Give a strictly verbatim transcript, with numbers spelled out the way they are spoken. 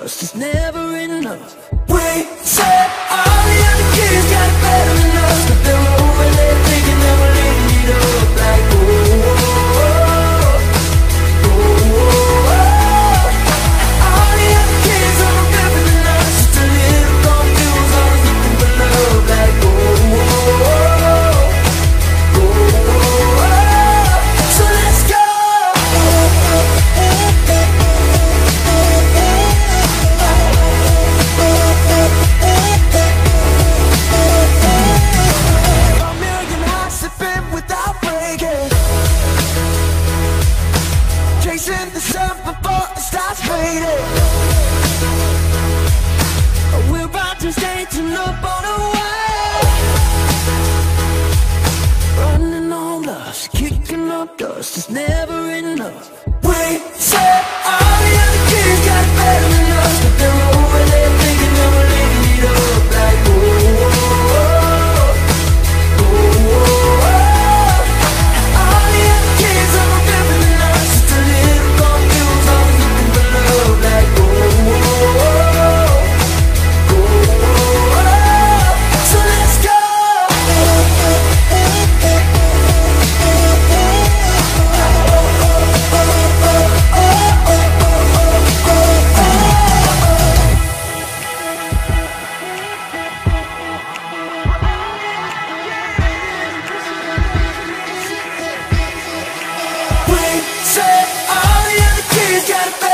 dust, it's never enough. We said all the other kids got it better than us, but they're over there thinking that we're living it up. Like oh, oh, oh, oh, oh, oh. All the other kids are no better than us, just a little confused, always looking for love. Like oh, oh, oh, oh, oh, oh. So let's go. Chasing the sun before it starts fading. We're about to staging up on a way, running on lust, kicking up dust, it's never enough. We said all the other kids got it better than us, but they're over there thinking that we're living it up. Like oh, oh, oh, oh, oh, oh. All the other kids are no different than us, just a little confused, always looking for love. Like oh, oh, oh, oh, oh, oh. So let's go. We said all the other kids got it.